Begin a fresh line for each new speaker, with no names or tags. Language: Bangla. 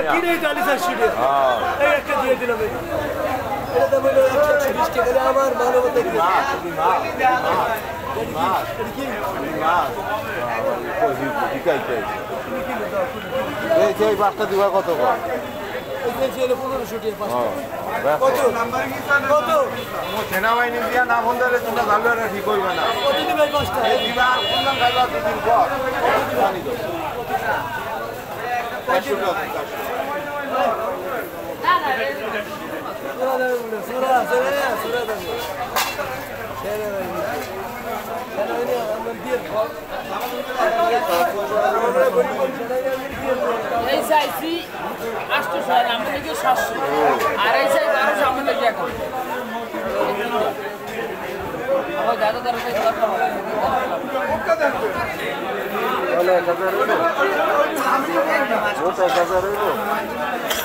কিনেই তো 450 টাকা এই একটা দিয়ে দিলাম এটা তো বলে 120 টাকা আমার মানবতা কি
এই বাসটা দিবা কত কর?
1500 টাকা কত
সেনাবাহিনী দিয়া না ফোন দিলে তোমরা ভালো ঠিক করবে না।
কত দিবে পাঁচটা
দিবা কোনদিন খাইবা দুদিন পর
এই চাইছি 800 আমি নাকি 700 আর এই চাই 1200 আমি নাকি এখন আমার দাদা দাদা
কথা